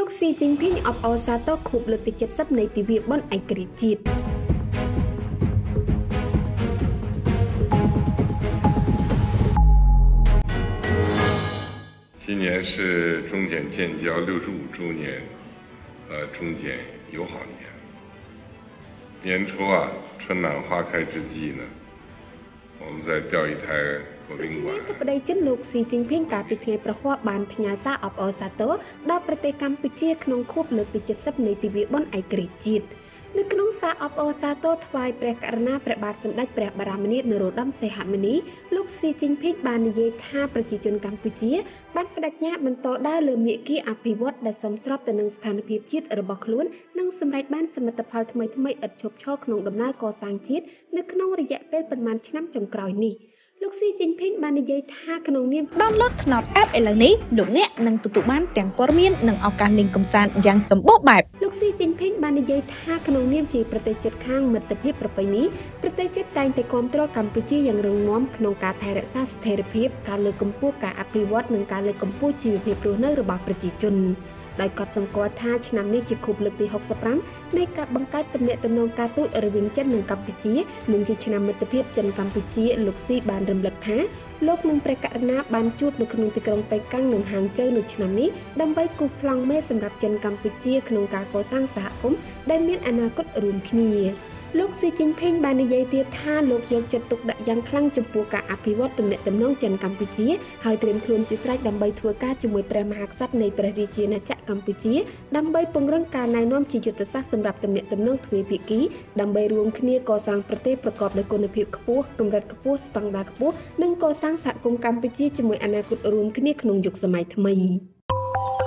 លោកស៊ីជីនភីងអបអរសាទរខួបលើកទី70នៃទិវាបុណ្យឯករាជ្យជាតិ今年是中柬建交65周年和中柬友好年。年初春暖花开之际呢，我们在钓鱼台国宾馆。 ប្តីចិនលោកស៊ីជីនភីងកាលពីថ្ងៃប្រហ័សបានផ្ញើសារអបអរសាទរដល់ប្រទេសកម្ពុជាក្នុងខួបលើកទី70នៃទិវាបុណ្យឯករាជ្យជាតិនៅក្នុងសារអបអរសាទរថ្វាយព្រះករុណាព្រះបាទសម្ដេចព្រះបរមនាថនរោត្តមសីហមុនីលោកស៊ីជីនភីងបាននិយាយថាប្រជាជនកម្ពុជាបានបដិញ្ញាបន្តដើរលើមាគ៌ាអភិវឌ្ឍដែលសមស្របទៅនឹងស្ថានភាពជាតិរបស់ខ្លួននិងសម្រេចបានសមិទ្ធផលថ្មីៗឥតឈប់ឈរក្នុងដំណើរកសាងជាតិនៅក្នុងរយៈពេលប៉ុន្មានឆ្នាំចុងក្រោយនេះលោកស៊ីជីនភីងបាននិយាយថាក្នុងនាម download ថ្នោត app ឥឡូវនេះលោកអ្នកនឹងទទួលបានទាំងព័ត៌មាននិងឱកាសលេងកម្សាន្តយ៉ាងសម្បូរបែបលោកស៊ីជីនភីងបាននិយាយថាក្នុងនាមជាប្រទេសជិតខាងមិត្តភាពប្រពៃណីប្រទេសជិតតែងតែគាំទ្រកម្ពុជាយ៉ាងរឹងមាំក្នុងការថែរក្សាស្ថិរភាពការលើកកម្ពស់ការអភិវឌ្ឍនិងការលើកកម្ពស់ជីវភាពរស់នៅរបស់ប្រជាជនដោយកត់សម្គាល់ថាឆ្នាំនេះជាខួបលើកទី65នៃការបង្កើតទំនាក់ទំនងការទូតរវាងចិននិងកម្ពុជានិងជាឆ្នាំមិត្តភាពចិនកម្ពុជាលោកស៊ីបានរំលឹកថាលោកនិងព្រះករុណាបានជួបនៅក្នុងទីក្រុងប៉េកាំងនិងហាងជើនៅឆ្នាំនេះដើម្បីគូសប្លង់មេសម្រាប់ចិនកម្ពុជាក្នុងការកសាងសហគមន៍ដែលមានអនាគតរួមគ្នាលោកស៊ីជីនភីងបាននិយាយទៀតថាលោកយកចិត្តទុកដាក់យ៉ាងខ្លាំងចំពោះការអភិវឌ្ឍទំនាក់ទំនងចិនកម្ពុជាហើយត្រៀមខ្លួនជាស្រេចដើម្បីធ្វើការជាមួយព្រះមហាក្សត្រនៃព្រះរាជាណាចក្រកម្ពុជាដើម្បីពង្រឹងការណែនាំជាយុទ្ធសាស្ត្រសម្រាប់ទំនាក់ទំនងទ្វេភាគីដើម្បីរួមគ្នាកសាងប្រទេសប្រកបដោយគុណភាពខ្ពស់កម្រិតខ្ពស់ស្តង់ដារខ្ពស់និងកសាងសហគមន៍កម្ពុជាជាមួយអនាគតរួមគ្នាក្នុងយុគសម័យថ្មី